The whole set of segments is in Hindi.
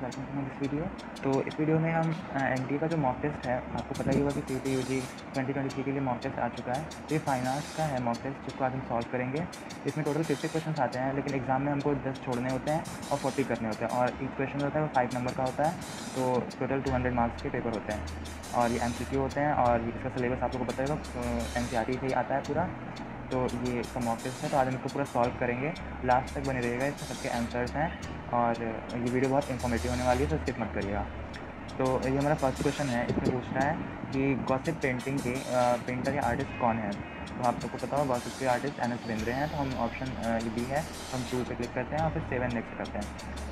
Welcome to my this video. तो इस वीडियो में हम एनडीए का जो मॉक टेस्ट है, आपको पता ही होगा कि सीईटी यूजी 2023 के लिए मॉक टेस्ट आ चुका है। तो ये फाइन आर्ट्स का है मॉक टेस्ट, जिसको आज हम सॉल्व करेंगे। इसमें टोटल 50 क्वेश्चन आते हैं, लेकिन एग्जाम में हमको 10 छोड़ने होते हैं और 40 करने होते हैं, और ईच क्वेश्चन होता है वो 5 नंबर का होता है। तो टोटल 200 मार्क्स के पेपर होते हैं, और ये एमसीक्यू होते हैं, और इसका सिलेबस आप लोगों को पता होगा, एनसीईआरटी से ही आता है पूरा। तो ये इसका मॉक टेस्ट है, तो आज हम इसको पूरा सॉल्व करेंगे। लास्ट तक बने रहिएगा, इसमें सबके आंसर्स हैं, और ये वीडियो बहुत इन्फॉर्मेटिव होने वाली है, तो स्किप मत करिएगा। तो ये हमारा फर्स्ट क्वेश्चन है। इसमें पूछ रहा है कि गॉसिप पेंटिंग के पेंटर या आर्टिस्ट कौन है। तो आप सबको पता होगा गॉसिप के आर्टिस्ट एन एस बेंद्रे हैं। तो हम ऑप्शन ये बी है, हम 2 पे क्लिक करते हैं और फिर 7 नेक्स्ट करते हैं।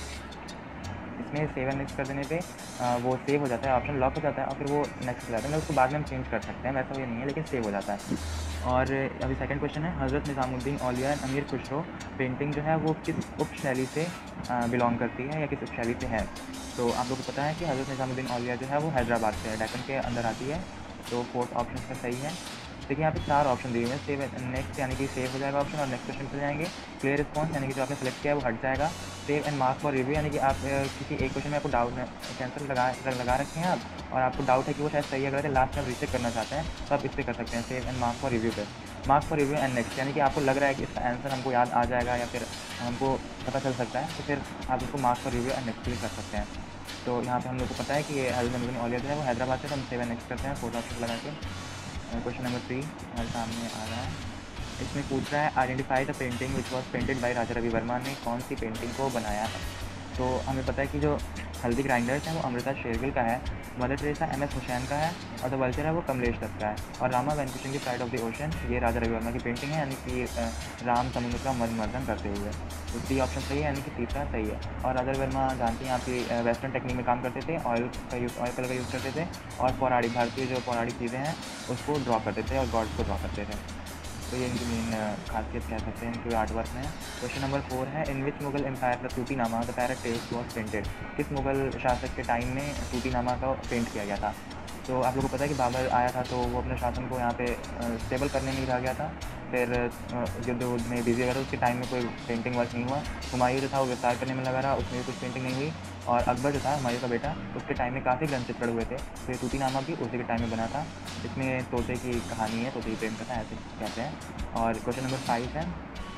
इसमें 7 नेक्स्ट कर देने पे वो सेव हो जाता है, ऑप्शन लॉक हो जाता है, और फिर वो नेक्स्ट हो जाता है। मतलब उसको बाद में हम चेंज कर सकते हैं, वैसा ये नहीं है, लेकिन सेव हो जाता है। और अभी सेकंड क्वेश्चन है, हज़रत निज़ामुद्दीन औलिया एंड अमीर खुसरो पेंटिंग जो है वो किस उपशैली से बिलोंग करती है या किस उपशैली से है। तो आप लोगों को पता है कि हज़रत निज़ामुद्दीन औलिया जो है वो हैदराबाद से है, डेक्कन के अंदर आती है। तो फोर्थ ऑप्शन का सही है। देखिए यहाँ पे 4 ऑप्शन दिए हुए हैं। सेव नेक्स्ट यानी कि सेव हो जाएगा ऑप्शन, और नेक्स्ट क्वेश्चन पे जाएंगे। क्लियर रिस्पॉन्स यानी कि जो आपने सेलेक्ट किया है वो हट जाएगा। Save and mark for review यानी कि आप किसी एक क्वेश्चन में आपको डाउट कैंसर लगा रखे हैं आप, और आपको डाउट है कि वो शायद सही है गलत है, लास्ट में आप रीचेक करना चाहते हैं, तो आप इस पर कर सकते हैं, save and mark for review पे। Mark for review and next यानी कि आपको लग रहा है कि इसका आंसर हमको याद आ जाएगा या फिर हमको पता चल सकता है, तो फिर आप इसको mark for review and next के लिए कर सकते हैं। तो यहाँ पे हम लोग को पता है कि ये हज़रत निज़ामुद्दीन औलिया जो है वो हैदराबाद से, तो हम 7 नेक्स्ट करते हैं फोर्थ ऑप्शन लगा के। क्वेश्चन नंबर 3 हमारे सामने आ रहा है। इसमें पूछ रहा है identify the painting which was painted by Raja Ravi Varma ने कौन सी पेंटिंग को बनाया है। तो हमें पता है कि जो हल्दी ग्राइंडर्स हैं वो अमृता शेरगिल का है, मदर टेरेसा एम.एस. हुसैन का है, और द वल्चर है वो कमलेश दत्त का है, और रामा वैनकुशिंग की साइड ऑफ द ओशन ये राजा रवि वर्मा की पेंटिंग है, यानी कि राम समुद्र का मर्दन करते हुए। तो 3 ऑप्शन सही है, यानी कि तीसरा सही है। और राजा रवि वर्मा जानती हैं आपकी वेस्टर्न टेक्निक में काम करते थे, ऑयल कलर का यूज़ करते थे, और पौराणिक भारतीय जो पौराणिक चीज़ें हैं उसको ड्रॉ करते थे और गॉड्स को ड्रॉ करते थे। तो ये इनकी मेन खासियत कह सकते हैं इनके आर्ट वर्क में। क्वेश्चन नंबर 4 है, in which Mughal empire the Tutinama the parrot tales was painted. किस मुगल शासक के टाइम में तूतीनामा का पेंट किया गया था। तो आप लोगों को पता है कि बाबर आया था, तो वो अपने शासन को यहाँ पे स्टेबल करने में ही रह गया था। फिर युद्ध में बिजी रहा था, उसके टाइम में कोई पेंटिंग वर्क नहीं हुआ। हुमायूं जो था वो विस्तार करने में लगा रहा, उसमें भी कुछ पेंटिंग नहीं हुई। और अकबर जो था हुमायूं का बेटा, उसके टाइम में काफ़ी ग्रंथ हुए थे, तो ये तूतीनामा भी उसी के टाइम में बना था। इसमें तोते की कहानी है, तोते की प्रेम कथा ऐसे कहते हैं। और क्वेश्चन नंबर 5 है,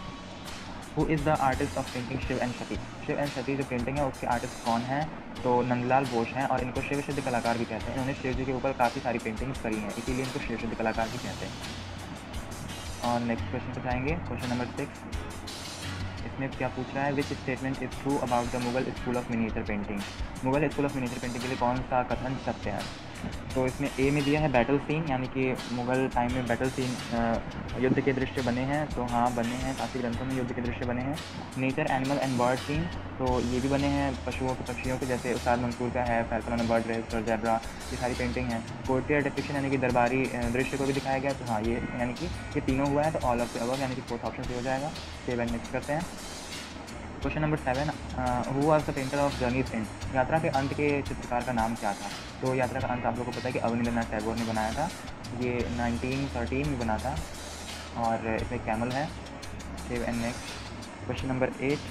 who is the artist of painting Shiv and Sati. Shiv and Sati जो पेंटिंग है उसके आर्टिस्ट कौन हैं। तो नंदलाल बोस हैं, और इनको शिव शुद्ध कलाकार भी कहते हैं। इन्होंने शिव जी के ऊपर काफ़ी सारी पेंटिंग्स करी हैं, इसीलिए इनको शिव शुद्ध कलाकार भी कहते हैं। और नेक्स्ट क्वेश्चन पर जाएंगे, क्वेश्चन नंबर 6। इसमें क्या पूछ रहा है, which statement is true about the Mughal school of miniature painting. Mughal school of miniature painting के लिए कौन सा कथन सत्य है। तो इसमें ए में दिया है बैटल सीन, यानी कि मुगल टाइम में बैटल सीन युद्ध के दृश्य बने हैं। तो हाँ, बने हैं, काफ़ी ग्रंथों में युद्ध के दृश्य बने हैं। Nature animal and bird scene, तो ये भी बने हैं पक्षियों के, जैसे उस्ताद मंसूर का है फैल्कन ऑन बर्ड रेस और जैबरा, ये सारी पेंटिंग है। पोएट्री डिपिक्शन यानी कि दरबारी दृश्य को भी दिखाया गया। तो हाँ, ये यानी कि ये तीनों हुआ है, तो ऑल ऑफ द अबव यानी कि फोर्थ ऑप्शन से हो जाएगा। सेव एंड नेक्स्ट करते हैं। Question number 7, who was the painter of journey's end. यात्रा के अंत के चित्रकार का नाम क्या था। तो यात्रा का अंत आप लोगों को पता है कि अवनींद्रनाथ टैगोर ने बनाया था, ये 1913 में बना था, और इसमें कैमल है। Save and next. Question number 8,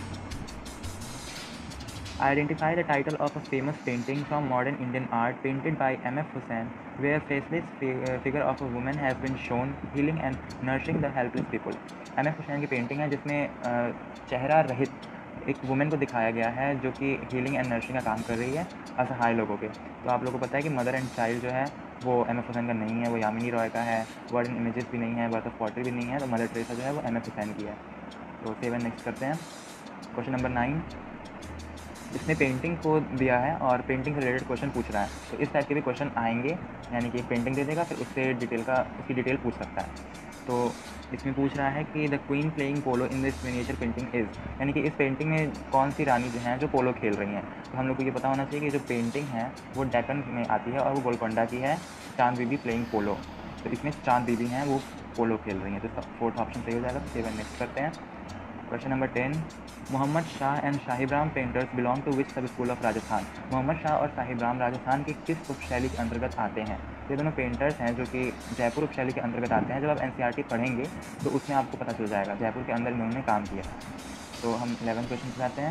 identify the title of a famous painting from modern Indian art painted by M F. Husain where faceless figure of a woman has been shown healing and nursing the helpless people. M F. Husain की पेंटिंग है जिसमें चेहरा रहित एक वुमेन को दिखाया गया है, जो कि हीलिंग एंड नर्सिंग का काम कर रही है असहाय लोगों के। तो आप लोगों को पता है कि मदर एंड चाइल्ड जो है वो एम.एफ. हुसैन का नहीं है, वो यामिनी रॉय का है। वर्ड इन इमेजेस भी नहीं है, बर्थ ऑफ पॉटरी भी नहीं है। तो मदर टेरेसा जो है वो एम.एफ. हुसैन की है। तो सेव एंड नेक्स्ट करते हैं। क्वेश्चन नंबर 9, इसने पेंटिंग को दिया है और पेंटिंग से रिलेटेड क्वेश्चन पूछ रहा है। तो इस टाइप के भी क्वेश्चन आएंगे, यानी कि पेंटिंग दे देगा, फिर उससे उसकी डिटेल पूछ सकता है। तो इसमें पूछ रहा है कि the queen playing polo in this miniature painting is, यानी कि इस पेंटिंग में कौन सी रानी जो हैं जो पोलो खेल रही हैं। तो हम लोग को ये पता होना चाहिए कि जो पेंटिंग है वो डेक्कन में आती है और वो गोलकोंडा की है, चांद बीबी प्लेइंग पोलो। तो इसमें चांद बीबी हैं वो पोलो खेल रही हैं, तो फोर्थ ऑप्शन सही हो जाएगा। तो 7 नेक्स्ट करते हैं। Question number 10, Mohammad Shah and Sahibram painters belong to which sub school of Rajasthan. Mohammad Shah और साहिब-राम राजस्थान की किस उपशैली के अंतर्गत आते हैं। ये दोनों पेंटर्स हैं जो कि जयपुर उपशैली के अंतर्गत आते हैं। जब आप एनसीईआरटी पढ़ेंगे तो उसमें आपको पता चल जाएगा, जयपुर के अंदर इन्होंने काम किया है। तो हम 11 क्वेश्चन पे जाते हैं।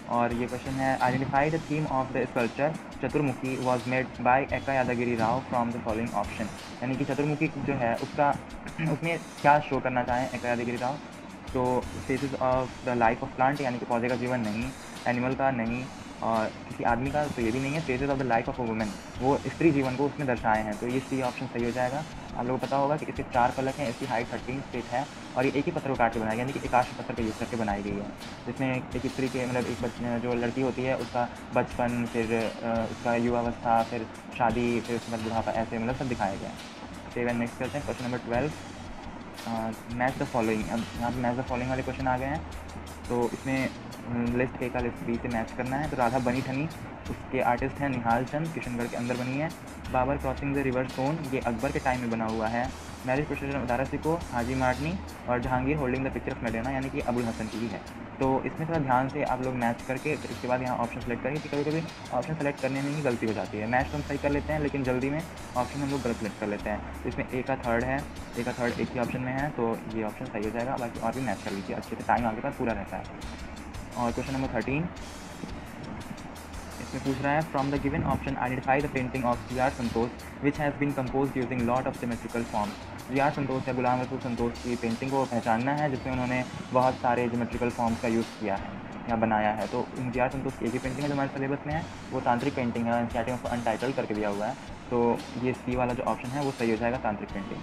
और ये क्वेश्चन है, identify the theme of the sculpture Chaturmukhi was made by Ekka Yadagiri Rao from the following option. यानी कि चतुर्मुखी जो है उसका उसमें क्या शो करना चाहें एक्का यादगिरी राव। तो faces of the life of plant, यानी कि पौधे का जीवन नहीं, एनिमल का नहीं, और किसी आदमी का तो ये भी नहीं है। Faces of the life of a women, वो स्त्री जीवन को उसमें दर्शाए हैं, तो ये सी ऑप्शन सही हो जाएगा। आप लोगों को पता होगा कि इसके 4 फलक हैं, इसकी हाइट 13 फीट है और ये एक ही पत्थर को काट के बनाई, यानी कि एकाश पत्थर का यूज़ करके बनाई गई है, जिसमें एक स्त्री के मतलब एक जो लड़की होती है उसका बचपन, फिर उसका युवावस्था, फिर शादी, फिर उसके बाद बुढ़ापा, ऐसे मतलब सब दिखाया गया है। सेवन नेक्स्ट करते हैं, question number 12, match the following. अब यहाँ पे मैच द फॉलोइंग वाले क्वेश्चन आ गए हैं, तो इसमें लिस्ट ए का लिस्ट बी से मैच करना है। तो राधा बनी ठनी, उसके आर्टिस्ट हैं निहाल चंद, किशनगढ़ के अंदर बनी है। Babur crossing the river Son, ये अकबर के टाइम में बना हुआ है। मैरिज प्रोसीजर उदारा सिको, हाजी मार्टनी, और Jahangir holding the picture of Madonna, यानी कि अबुल हसन की ही है। तो इसमें थोड़ा ध्यान से आप लोग मैच करके फिर इसके बाद यहाँ ऑप्शन सेलेक्ट करेंगे, कि कभी कभी ऑप्शन सेलेक्ट करने में ही गलती हो जाती है। मैच तो हम सही कर लेते हैं, लेकिन जल्दी में ऑप्शन हम लोग गलत सेलेक्ट कर लेते हैं। तो इसमें ए का थर्ड है, ए का थर्ड एक ही ऑप्शन में है, तो ये ऑप्शन सही हो जाएगा। बाकी और भी मैच कर लीजिए अच्छे से, टाइम आपके पास पूरा रहता है। और क्वेश्चन नंबर 13 इसमें पूछ रहा है, from the given option identify the painting of G R Santosh which has been compose using lot of symmetrical forms. G R Santosh या गुलाम रसूल संतोष की पेंटिंग को पहचानना है, जिसमें उन्होंने बहुत सारे ज्योमेट्रिकल फॉर्म्स का यूज़ किया है या बनाया है। तो जी आर संतोष की एक ही पेंटिंग है जो हमारे सिलेबस में है, वो तांत्रिक पेंटिंग है, स्टार्टिंग ऑफ अनटाइटल्ड करके दिया हुआ है। तो ये सी वाला जो ऑप्शन है वो सही हो जाएगा, tantric painting.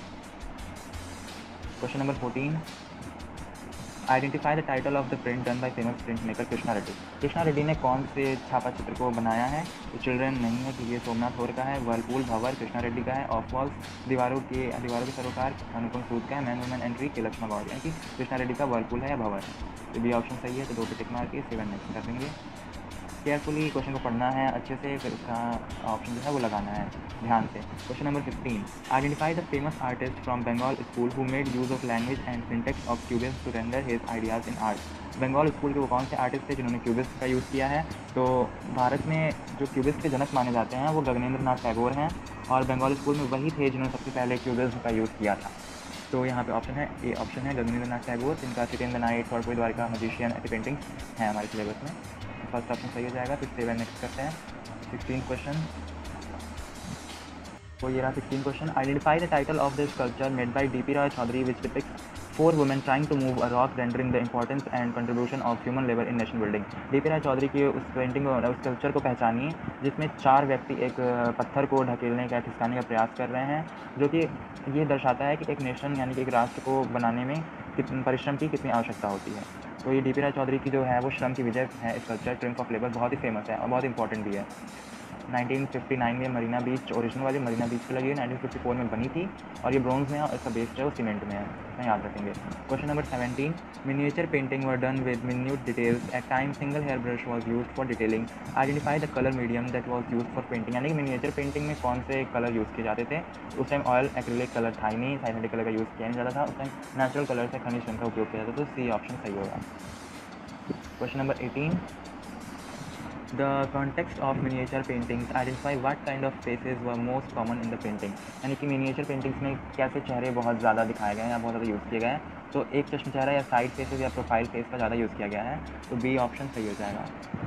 Question number 14, identify the title of the print done by famous print maker Krishna Reddy. Krishna Reddy ने कौन से छापा चित्र को बनाया है। तो चिल्ड्रन नहीं है, कि ये सोमनाथ होर का है। वर्लपूल भंवर कृष्णा रेड्डी का है। ऑफ वॉल्स दीवारों के सरोकार अनुपम सूद का है। मैन वुमेन एंट्री के लक्ष्मण गौर, यानी कि कृष्णा रेड्डी का वर्लपूल है या भंवर है। तो बी ऑप्शन सही है, तो 2 पे टिक मार के 7 नेक्स्ट कर देंगे। केयरफुली क्वेश्चन को पढ़ना है अच्छे से, फिर उसका ऑप्शन जो है वो लगाना है ध्यान से। Question number 15, identify the famous artist from Bengal school who made use of language and syntax of cubism to render his ideas in art. Bengal school के वो कौन से आर्टिस्ट थे जिन्होंने क्यूबिज्म का यूज़ किया है। तो भारत में जो क्यूबिज्म के जनक माने जाते हैं वो गगनेंद्र नाथ टैगोर हैं, और बंगाल स्कूल में वही थे जिन्होंने सबसे पहले क्यूबिज्म का यूज़ किया था। तो यहाँ पे ऑप्शन है, ए ऑप्शन है गगनेंद्र नाथ टैगोर, जिनका सिटी इन द नाइट, थॉटपुरी द्वारिका, मजिशियन, ऐसी पेंटिंग्स हैं हमारे सिलेबस में। फर्स्ट ऑप्शन सही हो जाएगा। फिर 7 नेक्स्ट करते हैं। 16 क्वेश्चन, तो ये रहा 16 question. Identify the title of the sculpture made by D P Roy Chowdhury which depicts 4 women trying to move a rock rendering the importance and contribution of human labour in national building. D P Roy Chowdhury की उस पेंटिंग उस स्कल्पचर को पहचानिए जिसमें 4 व्यक्ति एक पत्थर को ढकेलने का, खिसकाने का प्रयास कर रहे हैं, जो कि ये दर्शाता है कि एक नेशन यानी कि एक राष्ट्र को बनाने में कितनी परिश्रम की कितनी आवश्यकता होती है। तो ये डीपी रॉय चौधरी की जो है वो श्रम की विजय है स्कल्पचर, ट्रिम्फ ऑफ लेबर, बहुत ही फेमस है और बहुत इंपॉर्टेंट भी है। 1959 में मरीना बीच, ओरिजिनल वाली मरीना बीच पर लगी है, 1954 में बनी थी, और ये ब्रॉन्ज में है और इसका बेस जो है वो सीमेंट में है, इतना याद रखेंगे। Question number 17, miniature painting were done with minute details, at time single hair brush was use for detailing, identify the colour medium that was use for painting. यानी कि मिनिएचर पेंटिंग में कौन से कलर यूज़ किए जाते थे। उस टाइम ऑयल एक्रिलिक कलर था ही नहीं, साइनेटिक कलर का यूज़ किया नहीं जाता था, उस टाइम नेचुरल कलर से खनिज रंग का उपयोग किया जाता था, तो सी ऑप्शन सही होगा। Question number 18, The context of miniature paintings, identify what kind of faces were most common in the painting। यानी कि मिनिएचर पेंटिंग्स में कैसे चेहरे बहुत ज़्यादा दिखाए गए हैं या बहुत ज़्यादा यूज़ किए गए हैं। तो एक चश्म चेहरा या साइड फेसेस या प्रोफाइल फेस का ज़्यादा यूज़ किया गया है, तो बी ऑप्शन सही हो जाएगा।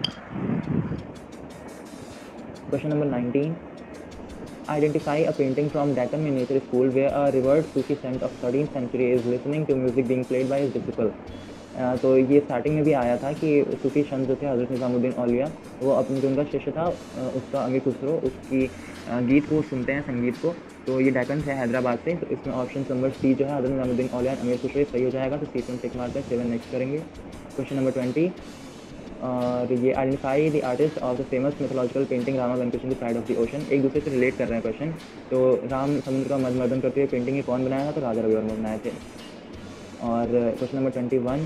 Question number 19, identify a painting from Deccan miniature school where a revered sufi saint of 13th century is listening to music being played by his disciple. तो ये स्टार्टिंग में भी आया था कि सूफी संत जो थे हज़रत निज़ामुद्दीन औलिया, वो अपने जो उनका शिष्य था उसका अमीर खुसरो, उसकी गीत को सुनते हैं, संगीत को। तो ये डेक्कन है हैदराबाद से, तो इसमें ऑप्शन नंबर सी जो है हज़रत निज़ामुद्दीन औलिया अमीर खुसरो सही हो जाएगा, तो सी टिक मारते हैं। 7 नेक्स्ट करेंगे। क्वेश्चन नंबर 20, और ये identify the artist of the famous mythological painting Rama vanquishing the side of the ocean. एक दूसरे से रिलेट कर रहे हैं क्वेश्चन। तो राम समुद्र का मर्दन करते हुए पेंटिंग ये कौन बनाया था, तो राजा रविवर्मा बनाए थे। और question number 21,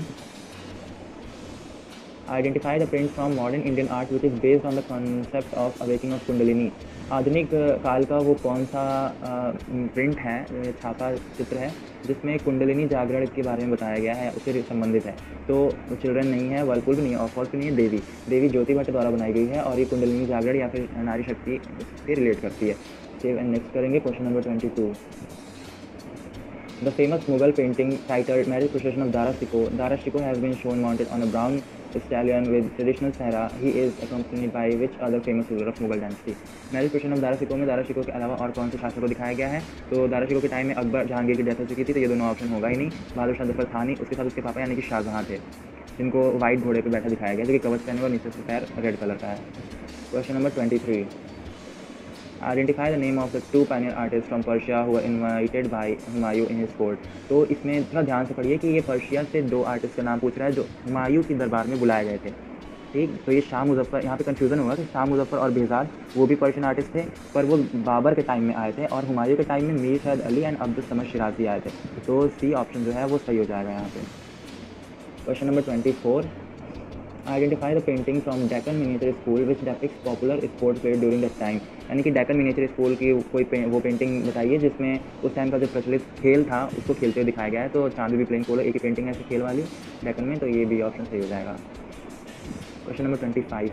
identify the print from modern Indian art which is based on the concept of awakening of Kundalini. आधुनिक काल का वो कौन सा प्रिंट है, छापा चित्र है, जिसमें कुंडलिनी जागरण के बारे में बताया गया है, उससे संबंधित है। तो चिल्ड्रन नहीं है, वर्लपूल भी नहीं है, ऑफॉल्स भी नहीं है, देवी ज्योति भट्ट द्वारा बनाई गई है, और ये कुंडलिनी जागरण या फिर नारी शक्ति से रिलेट करती है। सेव एंड नेक्स्ट करेंगे। Question number 22, The famous Mughal painting titled Marriage Procession of Dara Shikoh. Dara Shikoh has been shown mounted on a brown stallion with traditional sehra. He is accompanied by which other famous ruler of Mughal dynasty? Marriage procession of Dara Shikoh में दारा शिकोह के अलावा और कौन से शासक को दिखाया गया है? तो दारा शिकोह के टाइम में अकबर जहांगीर की डेथ हो चुकी थी, तो ये दोनों ऑप्शन होगा ही नहीं। बहादुर शाह जफर था नहीं, उसके साथ उसके पापा यानी कि शाहजहाँ थे, जिनको वाइट घोड़े पर बैठा दिखाया गया, जो कि कवच पहने और नीचे से पैर रेड कलर का है। Question number 23, identify the name of the 2 pioneer artists from Persia who were invited by Humayun in his court। तो इसमें थोड़ा ध्यान से पढ़िए कि ये पर्शिया से 2 आर्टिस्ट का नाम पूछ रहा है जो हुमायूं की दरबार में बुलाए गए थे। ठीक, तो ये शाह मुजफ्फर, यहाँ पे कंफ्यूजन होगा कि शाह मुजफ्फर और बेहजाद वो भी पर्शियन आर्टिस्ट थे, पर वो बाबर के टाइम में आए थे, और हुमायूं के टाइम में मीर सैयद अली एंड अब्दुल समद शिराजी आए थे। तो सी ऑप्शन जो है वो सही हो जाएगा यहाँ पे। Question number 24, identify the painting from Deccan miniature school which depicts popular sports player during that time. यानी कि डेक्कन मिनिएचर स्कूल की कोई वो पेंटिंग बताइए जिसमें उस टाइम का जो प्रचलित खेल था उसको खेलते हुए दिखाया गया है। तो चांदनी प्लेइंग पोलो एक ही पेंटिंग है ऐसे खेल वाली डेक्कन में, तो ये भी ऑप्शन सही हो जाएगा। Question number 25,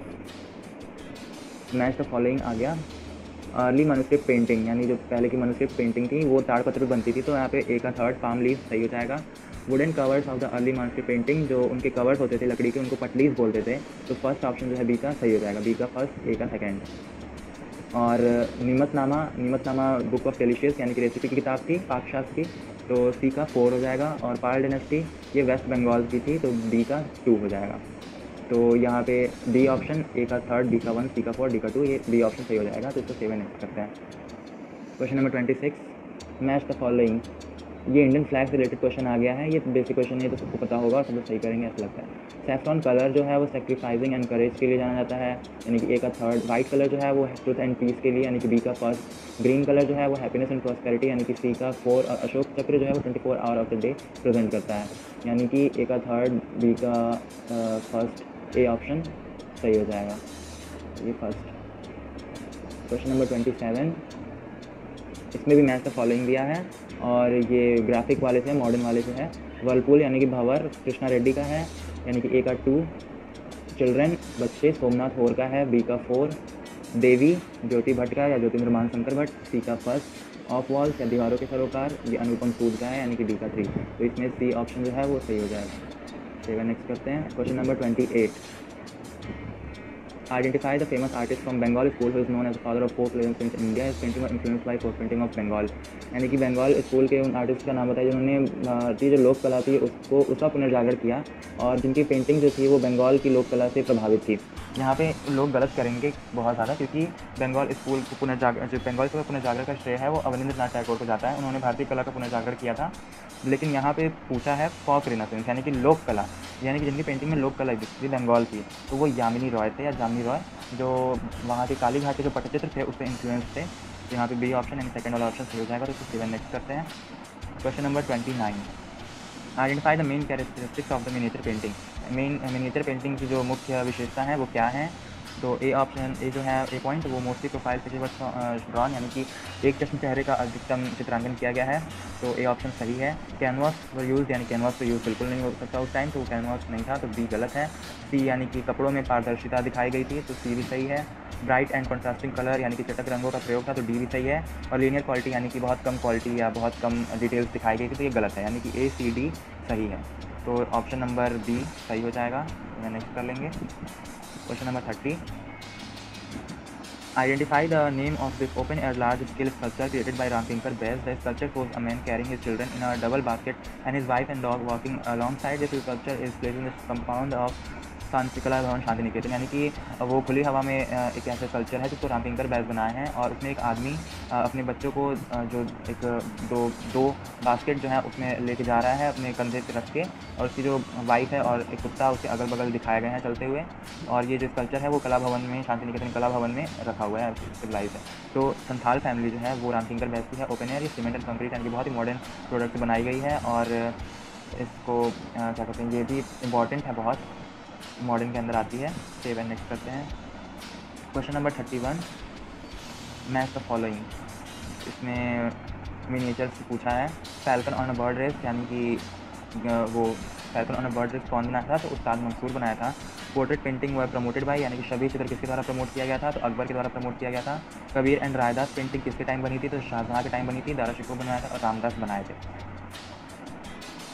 match the following आ गया। अर्ली मनुस्क्रिप्ट पेंटिंग, यानी जो पहले की मनुस्क्रिप्ट पेंटिंग थी वो ताड़पत्र पर बनती थी, तो यहाँ पे ए का थर्ड पाम लीव सही हो जाएगा। Wooden covers of the early manuscript painting, जो उनके कवर्स होते थे लकड़ी के, उनको पटलीज बोलते थे, तो फर्स्ट ऑप्शन जो है बी का सही हो जाएगा, बी का फर्स्ट, ए का सेकेंड। और निमतनामा बुक ऑफ डेलिशियस यानी कि रेसिपी की किताब थी पाकशास्त्र की, तो सी का 4 हो जाएगा। और पाल डायनेस्टी ये वेस्ट बंगाल की थी, तो डी का 2 हो जाएगा। तो यहाँ पे डी ऑप्शन, ए का थर्ड, बी का 1, सी का 4, डी का 2, ये डी ऑप्शन सही हो जाएगा, तो इसको 7 नेक्स्ट करते हैं। Question number 26, match the following. ये इंडियन फ्लैग से रिलेटेड क्वेश्चन आ गया है, ये बेसिक क्वेश्चन है तो सबको पता होगा और सब लोग सही करेंगे ऐसा लगता है। सैफ्रॉन कलर जो है वो सेक्रीफाइसिंग एंड करेज के लिए जाना जाता है, यानी कि ए का थर्ड। वाइट कलर जो है वो ट्रुथ एंड पीस के लिए, यानी कि बी का फर्स्ट। ग्रीन कलर जो है वो हैप्पीनेस एंड प्रॉस्पेरिटी, यानी कि सी का 4। और अशोक चक्र जो है वो 24 hour of the day present करता है, यानी कि ए का थर्ड, बी का फर्स्ट, ए ऑप्शन सही हो जाएगा, ये फर्स्ट। क्वेश्चन नंबर 27, इसमें भी मैच का फॉलोइंग दिया है, और ये ग्राफिक वाले से, मॉडर्न वाले से है। वर्लपूल यानी कि भंवर कृष्णा रेड्डी का है, यानी कि ए का 2। चिल्ड्रन बच्चे सोमनाथ होर का है, बी का 4। देवी ज्योति भट्ट का या ज्योतिर्मान शंकर भट्ट, सी का फर्स्ट। ऑफ वॉल्स या दीवारों के सरोकार ये अनुपम सूद का है, यानी कि डी का 3। तो इसमें सी ऑप्शन जो है वो सही हो जाएगा। 7 नेक्स्ट करते हैं। Question number 28, identify the famous artist from Bengal school who is known as father of folk legends in India, is painting influenced by folk painting of Bengal. यानी कि बंगाल स्कूल के उन आर्टिस्ट का नाम बताया जिन्होंने भारतीय जो लोक कला थी उसका पुनर्जागरण किया, और जिनकी पेंटिंग जो थी वो बंगाल की लोक कला से प्रभावित थी। यहाँ पे लोग गलत करेंगे बहुत ज़्यादा, क्योंकि बंगाल स्कूल को पुनर्जागरण, जो बंगाल स्कूल का पुनर्जागरण का श्रेय है वो अवनींद्र नाथ टैगोर को जाता है। उन्होंने भारतीय कला का पुनर्जागरण किया था, लेकिन यहाँ पे पूछा है फॉक रिनेसेंस यानी कि लोक कला, यानी कि जिनकी पेंटिंग में लोक कला दिखती थी बंगाल की, तो वो यामिनी रॉय थे या जामिनी रॉय, जो वहाँ के काली घाट के जो पटचित्र थे उससे इन्फ्लुएंस थे। तो यहाँ पे बी ऑप्शन यानी सेकंड वाला ऑप्शन सही हो जाएगा, तो इसको 7 नेक्स्ट करते हैं। Question number 29, identify the main characteristics of the miniature painting. Miniature painting की जो मुख्य विशेषता है वो क्या है? तो ए ऑप्शन, ए जो है ए पॉइंट, वो mostly profile picture was drawn, यानी कि एक जश्न चेहरे का अधिकतम चित्रांकन किया गया है, तो ए ऑप्शन सही है। कैनवास वर यूज़, यानी कैनवास पर यूज़ बिल्कुल नहीं हो सकता उस टाइम, तो कैनवास नहीं था, तो बी गलत है। सी यानी कि कपड़ों में पारदर्शिता दिखाई गई थी, तो सी भी सही है। ब्राइट एंड कॉन्ट्रास्टिंग कलर यानी कि चटक रंगों का प्रयोग था, तो डी भी सही है। और लीनियर क्वालिटी यानी कि बहुत कम क्वालिटी या बहुत कम डिटेल्स दिखाई गई थी, तो ये गलत है, यानी कि ए सी डी सही है। तो ऑप्शन नंबर बी सही हो जाएगा। मैं नेक्स्ट कर लेंगे। Question number 30, identify the name of this open air large scale sculpture created by Ramkinkar Baij. The sculpture shows a man carrying his children in a double basket and his wife and dog walking alongside. This sculpture is placed in the compound of शांतिकला भवन शांति निकेतन, यानी कि वो खुली हवा में एक ऐसा कल्चर है जिसको रामकिंकर बैस बनाए हैं, और उसमें एक आदमी अपने बच्चों को जो एक दो बास्केट जो है उसमें लेके जा रहा है अपने कंधे पे रख के, और उसकी जो वाइफ है और एक कुत्ता उसके अगल बगल दिखाए गए हैं चलते हुए। और ये जो कल्चर है वो कला भवन में, शांति निकेतन कला भवन में रखा हुआ है, सिविलाइज है। तो संथाल फैमिली जो है वो रामकिंकर बैस की है। ओपन एयर, ये सीमेंट एंड कंक्रीट यानी कि बहुत ही मॉडर्न प्रोडक्ट से बनाई गई है, और इसको क्या कहते हैं, ये भी इम्पॉर्टेंट है, बहुत मॉडर्न के अंदर आती है। 7 नेक्स्ट करते हैं। Question number 31, match the following. इसमें मिनिएचर से पूछा है। Falcon on a bird rest, यानी कि वो falcon on a bird rest कौन बनाया था? तो उस्ताद मंसूर बनाया था। Portrait painting was promoted by, यानी कि शबीर चित्र किसके द्वारा प्रमोट किया गया था? तो अकबर के द्वारा प्रमोट किया गया था। कबीर एंड रायदास पेंटिंग किसके टाइम बनी थी? तो शाहजहाँ के टाइम बनी थी। दारा शिकोह बनाया था और रामदास बनाए थे।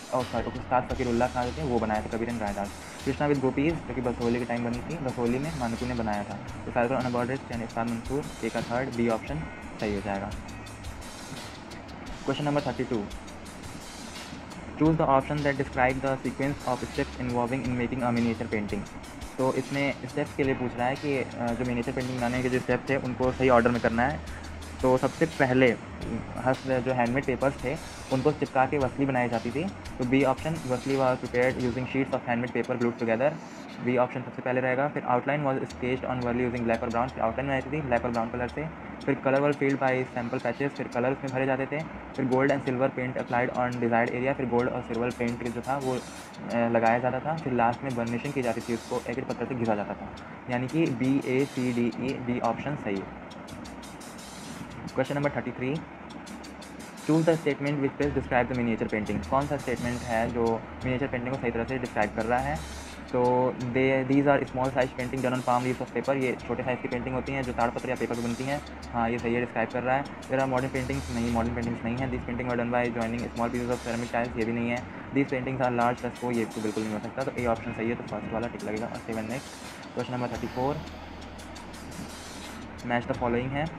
उस्ताद फ़कीरुल्लाह खान जो थे वो बनाए थे, कबीर एंड रायदास। कृष्णा विद गोपीज़ जो कि बसोहली के टाइम बनी थी, बसोहली में मानकू ने बनाया था। तो साइकिल ऑन अ बॉर्डर यानी उस्ताद मंसूर, ए का थर्ड, बी ऑप्शन सही हो जाएगा। Question number 32, choose the option that describe the sequence of steps involving in making a miniature painting. तो इसमें स्टेप्स के लिए पूछ रहा है कि जो मिनिएचर पेंटिंग बनाने के जो स्टेप्स थे उनको सही ऑर्डर में करना है। तो सबसे पहले जो हैंडमेड पेपर्स थे उनको चिपका के वसली बनाई जाती थी। तो B option, wasli was prepared using sheets of handmade paper glued together, B option सबसे पहले रहेगा। फिर outline was sketched on wasli using black और ब्राउन, फिर आउटलाइन बनाई थी ब्लैक और ब्राउन कलर से। फिर colour were filled by sample patches, फिर कलर उसमें भरे जाते थे। फिर gold and silver paint applied on desired area, फिर गोल्ड और सिल्वर पेंट जो था वो लगाया जाता था। फिर लास्ट में बर्निशिंग की जाती थी, उसको एक पत्थर से घिसा जाता था। यानी कि BACDE, बी ऑप्शन सही है। Question number 33, choose the statement which best describe the miniature painting. कौन सा स्टेटमेंट है जो मिनिएचर पेंटिंग को सही तरह से डिस्क्राइब कर रहा है। तो these are small size painting done on palm leaves of paper, ये छोटे साइज़ की पेंटिंग होती हैं जो ताड़पत्र या पेपर पर बनती हैं। हाँ, ये सही है, डिस्क्राइब कर रहा है। देयर आर मॉडर्न पेंटिंग्स, नहीं, मॉडर्न पेंटिंग्स नहीं है। This painting were done by joining small pieces of ceramic tiles, ये भी नहीं है। This paintings are large fresco, ये तो बिल्कुल नहीं हो सकता। तो ए ऑप्शन सही है, तो फर्स्ट वाला टिक लगेगा। और 7 next question number 34, match the following है।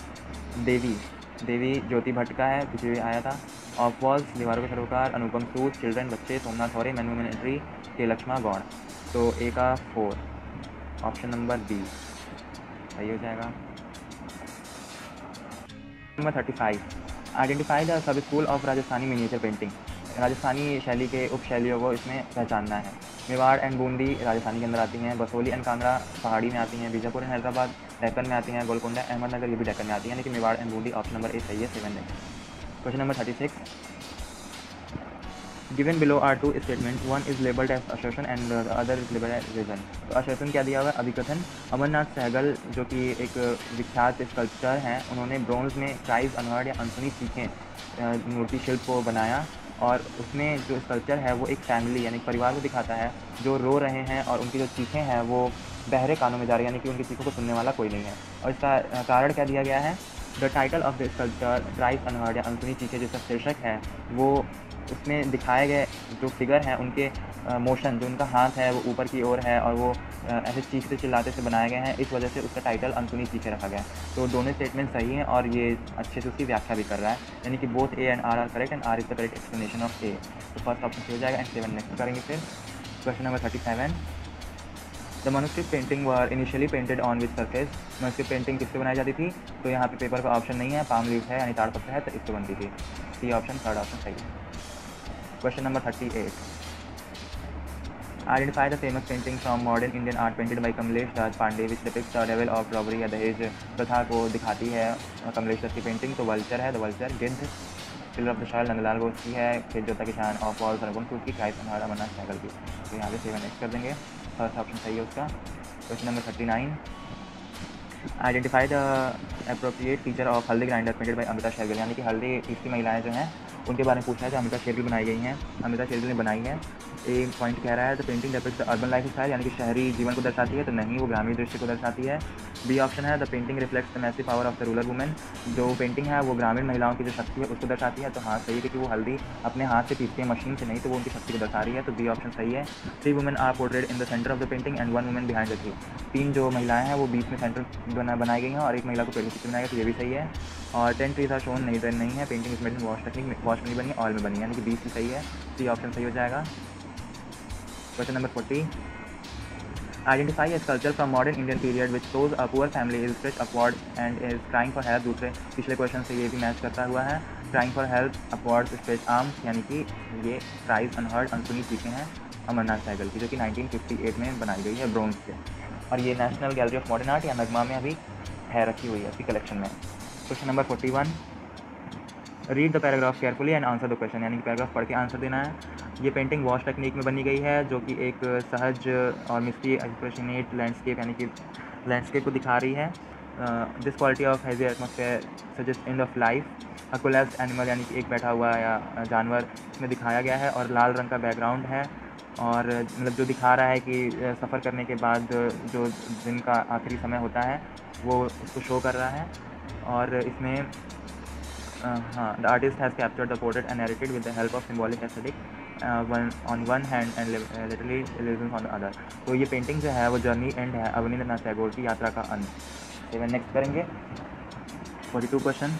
देवी ज्योति भट्ट का है, पीछे भी आया था। ऑफ वॉल्स, दीवारों के सरोकार, अनुपम सूद, चिल्ड्रन बच्चे, Somnath Haure, man women entry, के लक्ष्मा गौड़। तो ए का 4, ऑप्शन नंबर बी सही हो जाएगा। Number 35, identify the sub school of Rajasthani miniature painting. Rajasthani शैली के उप शैलियों को इसमें पहचानना है। मेवाड़ एंड बूंदी राजस्थानी के अंदर आती हैं, बसोली एंड कांगड़ा पहाड़ी में आती हैं, बीजापुर एंड हैदराबाद डेक्कन में आती हैं, गोलकोंडा अहमदनगर ये भी डेक्कन में आती हैं। यानी कि Mewar and Bundi option number A सही है। 7 next question number 36, given below are two statement, one is labelled as assertion and the other is labelled as reason. तो असर्शन क्या दिया हुआ है, अभिकथन। अमरनाथ सहगल जो कि एक विख्यात स्कल्पचर हैं, उन्होंने ब्रोंज में क्राइस्ट अनहर्ड या अनसुनी चीखें मूर्ति शिल्प को बनाया, और उसमें जो स्कल्पचर है वो एक फैमिली यानी परिवार को दिखाता है जो रो रहे हैं, और उनकी जो चीखें हैं वो बहरे कानों में जा रही है, यानी कि उनकी चीखों को सुनने वाला कोई नहीं है। और इसका कारण क्या दिया गया है, the title of the sculpture Christ unheard या अनसुनी चीखें, जिसका शीर्षक है वो उसमें दिखाए गए जो फिगर हैं उनके मोशन, जो उनका हाथ है वो ऊपर की ओर है और वो ऐसे चीखते चिल्लाते से बनाए गए हैं, इस वजह से उसका टाइटल अनसुनी चीखें रखा गया है। तो दोनों स्टेटमेंट सही हैं और ये अच्छे से उसकी व्याख्या भी कर रहा है, यानी कि both A and R correct and R is the correct explanation of A. तो फर्स्ट ऑप्शन सही हो जाएगा। एंड 7 नेक्स्ट करेंगे। फिर question number 37, the manuscript painting were initially painted on which surface. Manuscript painting किससे बनाई जाती थी, तो यहाँ पे पेपर का ऑप्शन नहीं है, पाम लीव्स है यानी ताड़पत्र है, तो इससे बनती थी। सी ऑप्शन, थर्ड ऑप्शन सही है। Question number 38, identify the famous painting from modern Indian art painted by Kamlesh Das Pandey which depicts the level of robbery या दहेज प्रथा को दिखाती है कमलेश दास की पेंटिंग। तो वल्चर है, द वल्चर। गिद्ध, children of the soil Nandalal Bose की है, खेत जोता किसान, ऑफ वॉल्स अनुपम सूद की, क्राइस्ट अनहर्ड अमरनाथ सहगल की। तो यहाँ पे 7 नेक्स्ट कर देंगे, फर्स्ट ऑप्शन सही है उसका। Question number 39, identify the appropriate feature of Haldi grinder painted by Amrita Shergil. यानी कि हल्दी तीसरी महिलाएं जो हैं उनके बारे में पूछना है जो अमृता शेरगिल बनाई गई हैं, अमृता शेरगिल ने बनाई है। एक पॉइंट कह रहा है, तो painting depicts the urban life style, यानी कि शहरी जीवन को दर्शाती है, तो नहीं, वो ग्रामीण दृश्य को दर्शाती है। बी ऑप्शन है, the painting reflects the massive power of the rural women. जो पेंटिंग है वो ग्रामीण महिलाओं की जो शक्ति है उसको दर्शाती है, तो हाँ सही है, क्योंकि वो हल्दी अपने हाथ से पीसती है, मशीन से नहीं, तो वो उनकी शक्ति को दर्शा रही है। तो बी ऑप्शन सही है। 3 women are portrait in the centre of the painting and 1 women behind the tree. 3 जो महिलाएं हैं वो बीच में सेंटर बनाई गई हैं और एक महिला को पेड़ के पीछे बनाया गया, तो ये भी सही है। और 10 ट्रीज आर शोन, नहीं है, painting is made in wash technique, wash में नहीं बनी, ऑयल में बनी है, यानी कि 20 भी सही है। सी ऑप्शन सही हो जाएगा। Question number 40, identify a sculpture from modern Indian period which shows a poor family is stretch upward and is crying for help. दूसरे पिछले क्वेश्चन से ये भी मैच करता हुआ है, crying for help, upward, stretch arms, यानी कि ये क्राइस्ट अनहर्ड अनसुनी चीखें हैं अमरनाथ सहगल की, जो कि 1958 में बनाई गई है ब्रोंज से, और ये national gallery of modern art या नगमा में अभी है, रखी हुई है उसकी कलेक्शन में। Question number 41, read the paragraph carefully and answer the question, यानी कि पैराग्राफ पढ़ के आंसर देना है। ये पेंटिंग वॉश टेक्निक में बनी गई है, जो कि एक सहज और मिस्टी एक्सप्रेशनेट लैंडस्केप, यानी कि लैंडस्केप को दिखा रही है। This quality of hazy atmosphere suggest end of life, a collapsed animal, यानी कि एक बैठा हुआ या जानवर इसमें दिखाया गया है, और लाल रंग का बैकग्राउंड है, और मतलब जो दिखा रहा है कि सफ़र करने के बाद जो दिन का आखिरी समय होता है वो उसको शो कर रहा है। और इसमें हाँ, the artist has captured the portrait and narrated with the help of symbolic aesthetic one on one hand and literally illusions on the other. तो ये पेंटिंग जो है वो जर्नी एंड है अवनींद्रनाथ टैगोर की यात्रा का अंत। 7 नेक्स्ट करेंगे। 42 क्वेश्चन,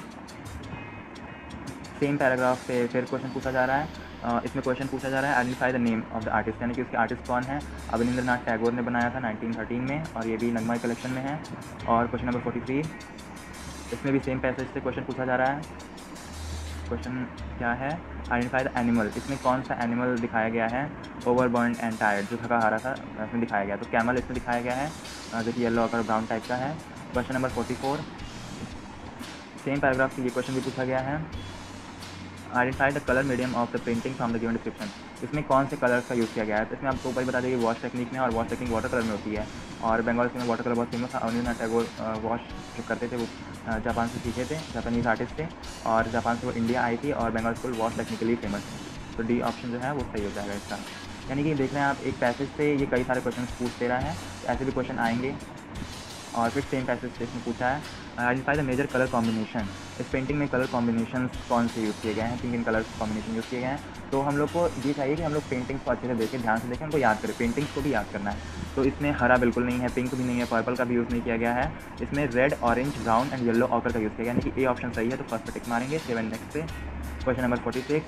सेम पैराग्राफ पे फिर क्वेश्चन पूछा जा रहा है। इसमें क्वेश्चन पूछा जा रहा है identify the name of the artist, यानी कि उसके आर्टिस्ट कौन है। अवनींद्रनाथ टैगोर ने बनाया था 1913 में और ये भी नगमा कलेक्शन में है। और क्वेश्चन नंबर 43, इसमें भी सेम पैसेज से क्वेश्चन पूछा जा रहा है। क्वेश्चन क्या है, आइडेंटिफाई द एनिमल, इसमें कौन सा एनिमल दिखाया गया है ओवरबर्न एंड टायर्ड, जो थका हारा था इसमें दिखाया गया। तो कैमल इसमें दिखाया गया है जो कि येलो और ब्राउन टाइप का है। क्वेश्चन नंबर 44, सेम पैराग्राफ से ये क्वेश्चन भी पूछा गया है। Identify the colour medium of the painting from the given description, इसमें कौन से कलर्स का यूज़ किया गया है। तो इसमें आपको ऊपर ही बता दें कि वॉश टेक्निक में, और वॉश टेक्निक वाटर कलर में होती है। और बंगाल में वाटर कलर बहुत फेमस था। अवनींद्रनाथ टैगोर वॉश जो करते थे वो जापान से सीखे थे, जापानीज़ आर्टिस्ट थे, और जापान से वो इंडिया आई थी और Bengal school wash technically famous है। तो डी ऑप्शन जो है वो सही हो जाएगा इसका। यानी कि देख रहे हैं आप, एक पैसेज से ये कई सारे क्वेश्चन पूछ दे रहा है, ऐसे भी क्वेश्चन आएंगे। और फिर सेम पैसेज से इसमें पूछा है identify the major colour combination, इस पेंटिंग में कलर कॉम्बिनेशन कौन से यूज़ किए गए हैं, 3 कलर कॉम्बिनेशन यूज़ किए गए हैं। तो हम लोग को ये चाहिए कि हम लोग पेंटिंग्स को अच्छे से देखें, ध्यान से देखें, उनको याद करें, पेंटिंग्स को भी याद करना है। तो इसमें हरा बिल्कुल नहीं है, पिंक भी नहीं है, पर्पल का भी यूज़ नहीं किया गया है। इसमें red, orange, brown and yellow ochre का यूज़ किया गया, यानी कि ए ऑप्शन सही है। तो फर्स्ट पे टिक मारेंगे। 7 नेक्स्ट पे क्वेश्चन नंबर 46,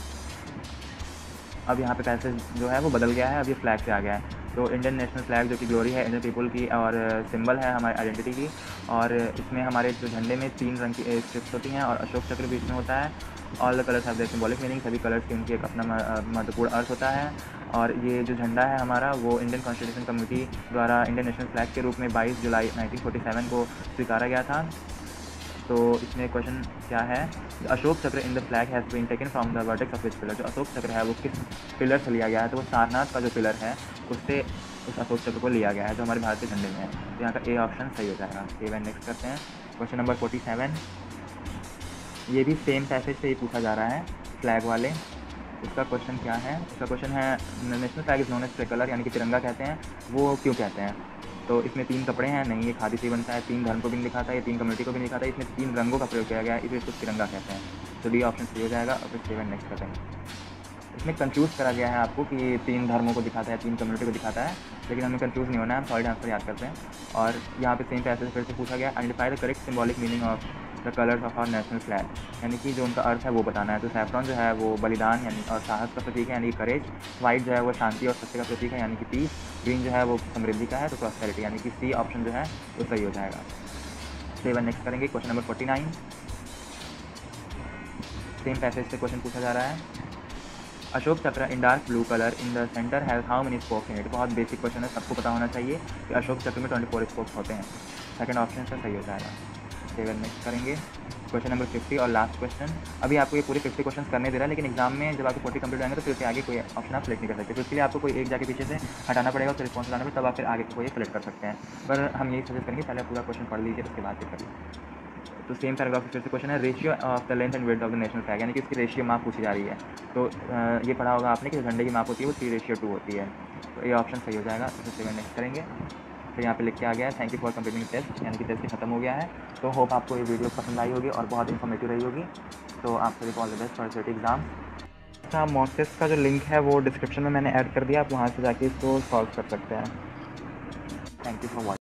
अब यहाँ पे पैसेज जो है वो बदल गया है, अब ये फ्लैग से आ गया है। तो इंडियन नेशनल फ्लैग जो कि ग्लोरी है इंडियन पीपल की और सिंबल है हमारी आइडेंटिटी की, और इसमें हमारे जो झंडे में 3 रंग की स्ट्रिप्स होती हैं और अशोक चक्र बीच में होता है। All the colours have their symbolic meaning, सभी कलर्स की उनकी एक अपना महत्वपूर्ण अर्थ होता है। और ये जो झंडा है हमारा वो इंडियन कॉन्स्टिट्यूशन कमेटी द्वारा इंडियन नेशनल फ्लैग के रूप में 22 जुलाई 1947 को स्वीकारा गया था। तो इसमें क्वेश्चन क्या है, Ashoka Chakra in the flag has been taken from the vertex of which pillar, जो अशोक चक्र है वो किस पिलर से लिया गया है। तो वो सारनाथ का जो पिलर है उससे उस अशोक चक्र को लिया गया है जो हमारे भारतीय झंडे में है। तो यहाँ का ए ऑप्शन सही हो जाएगा। 7 नेक्स्ट करते हैं। क्वेश्चन नंबर 47, ये भी सेम पैसेज से ही पूछा जा रहा है, फ्लैग वाले। इसका क्वेश्चन क्या है, इसका क्वेश्चन है national flag is known as tricolour, यानी कि तिरंगा कहते हैं, वो क्यों कहते हैं। तो इसमें 3 कपड़े हैं, नहीं ये खादी से बनता है, 3 धर्म को भी नहीं दिखाता है, ये 3 कम्युनिटी को भी नहीं दिखाता है, इसमें 3 रंगों का प्रयोग किया गया है, इसे इसको तिरंगा कहते हैं। तो डी ऑप्शन सही हो जाएगा। और फिर 7 नेक्स्ट करते हैं। इसमें कंफ्यूज करा गया है आपको कि ये 3 धर्मों को दिखाता है, 3 कम्युनिटी को दिखाता है, लेकिन हमें कंफ्यूज नहीं होना है, हम सॉलिड आंसर याद करते हैं। और यहाँ पे सेम पैसेज फिर से पूछा गया, identify the correct symbolic meaning of the colours of our national flag, यानी कि जो उनका अर्थ है वो बताना है। तो सैफ्रॉन जो है वो बलिदान यानी और साहस का प्रतीक है, यानी कि करेज। वाइट जो है वो शांति और सत्य का प्रतीक है, यानी कि पीस। ग्रीन जो है वो समृद्धि का है, तो प्रॉस्पेरिटी, यानी कि सी ऑप्शन जो है वो सही हो जाएगा। 7 नेक्स्ट करेंगे। क्वेश्चन नंबर 49, सेम पैसेज से क्वेश्चन पूछा जा रहा है, Ashoka Chakra in dark blue colour in the centre has how many spokes in it. बहुत बेसिक क्वेश्चन है, सबको पता होना चाहिए कि अशोक चक्र में 24 स्पोक्स होते हैं। सेकंड ऑप्शन से सही हो जाएगा। 7 नेक्स्ट करेंगे। क्वेश्चन नंबर 50 और लास्ट क्वेश्चन। अभी आपको ये पूरे 50 क्वेश्चन करने दे रहा है, लेकिन एग्जाम में जब आपको 40 कंप्लीट होंगे तो फिर से आगे कोई ऑप्शन आप सेलेक्ट नहीं कर सकते। तो इसके लिए आपको कोई एक जाके पीछे से हटाना पड़ेगा, उससे रिस्पॉन्स लाना पड़ेगा, तब आप फिर आगे को ये सेलेक्ट कर सकते हैं। पर हम यही सजेस्ट करेंगे पहले पूरा क्वेश्चन पढ़ लीजिए, उसके बाद फिर करिए। तो सेम पैराग्राफ फिर से क्वेश्चन है, ratio of the length and width of the national flag, यानी कि इसकी रेशियो माप पूछी जा रही है। तो ये पढ़ा होगा आपने कि जो झंडे की माप होती है वो 3:2 होती है। तो ये ऑप्शन सही हो जाएगा। तो 7 नेक्स्ट करेंगे। फिर यहाँ पे लिख के आ गया है, thank you for completing test, यानी कि टेस्ट खत्म हो गया है। तो होप आपको ये वीडियो पसंद आई होगी और बहुत इन्फॉर्मेटिव रही होगी। तो आप सभी को all the best for state exam. अच्छा, मॉक टेस्ट का जो लिंक है वो डिस्क्रिप्शन में मैंने ऐड कर दिया, आप वहाँ से जाके इसको सॉल्व कर सकते हैं। Thank you for watching.